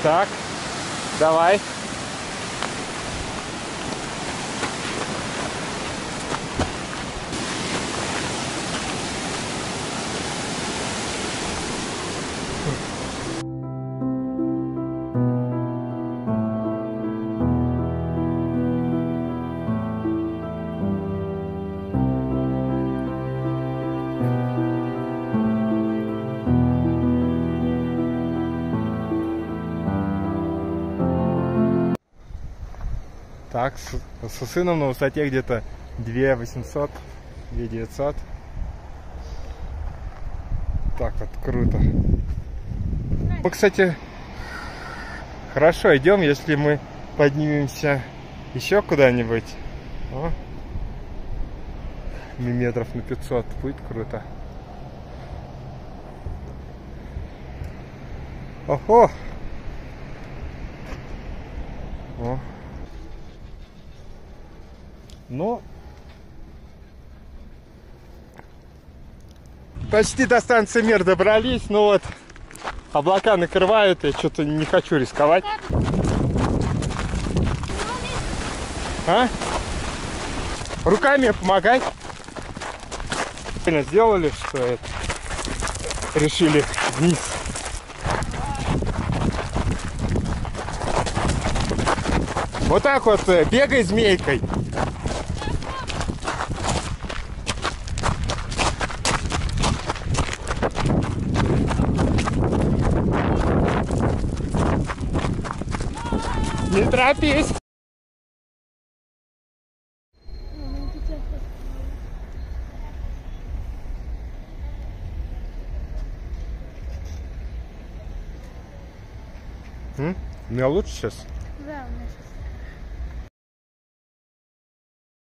Так, давай. Так, со сыном на высоте где-то 2800, 2900. Так вот, круто. Мы, кстати, хорошо идем, если мы поднимемся еще куда-нибудь. Метров на 500 будет круто. Ого! О. Ну, почти до станции Мир добрались, но вот облака накрывают, я что-то не хочу рисковать. А? Руками помогать? Сделали, что это? Решили вниз. Вот так вот, бегай змейкой. Не торопись. У меня лучше сейчас? Да, у меня сейчас.